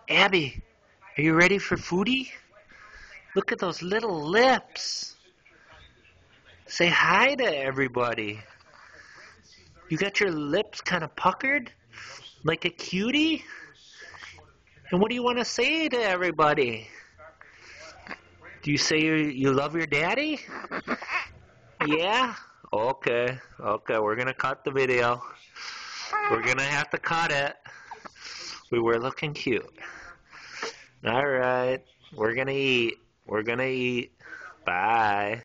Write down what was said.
Abby, are you ready for foodie? Look at those little lips. Say hi to everybody. You got your lips kind of puckered like a cutie? And what do you want to say to everybody? Do you say you love your daddy? Yeah? Okay. Okay, we're going to cut the video. We're going to have to cut it. We were looking cute. All right. We're going to eat. We're going to eat. Bye.